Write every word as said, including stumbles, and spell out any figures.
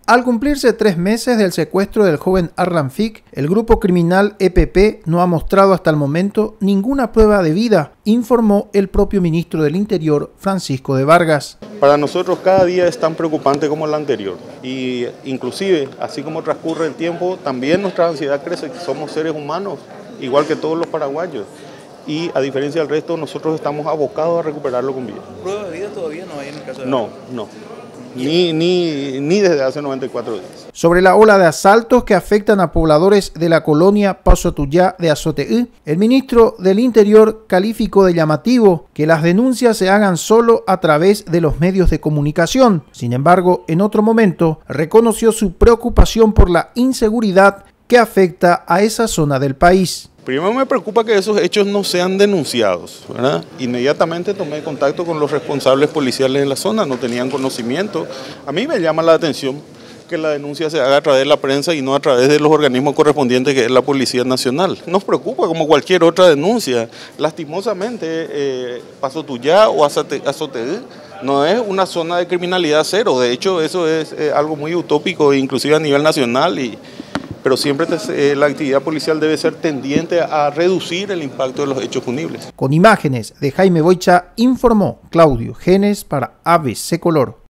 Al cumplirse tres meses del secuestro del joven Arlan Fick, el grupo criminal E P P no ha mostrado hasta el momento ninguna prueba de vida, informó el propio ministro del Interior, Francisco de Vargas. Para nosotros cada día es tan preocupante como el anterior y inclusive, así como transcurre el tiempo, también nuestra ansiedad crece, somos seres humanos, igual que todos los paraguayos. Y a diferencia del resto, nosotros estamos abocados a recuperarlo con vida. ¿Pruebas de vida todavía no hay en el caso de No, no. Ni, ni, ni desde hace noventa y cuatro días. Sobre la ola de asaltos que afectan a pobladores de la colonia Paso Tuyá de Azoteí, el ministro del Interior calificó de llamativo que las denuncias se hagan solo a través de los medios de comunicación. Sin embargo, en otro momento, reconoció su preocupación por la inseguridad que afecta a esa zona del país. Primero me preocupa que esos hechos no sean denunciados, ¿verdad? Inmediatamente tomé contacto con los responsables policiales en la zona, no tenían conocimiento. A mí me llama la atención que la denuncia se haga a través de la prensa y no a través de los organismos correspondientes que es la Policía Nacional. Nos preocupa como cualquier otra denuncia. Lastimosamente, eh, Paso Tuyá o Azoteí no es una zona de criminalidad cero, de hecho eso es eh, algo muy utópico, inclusive a nivel nacional, y pero siempre te, eh, la actividad policial debe ser tendiente a reducir el impacto de los hechos punibles. Con imágenes de Jaime Boicha, informó Claudio Genes para A B C Color.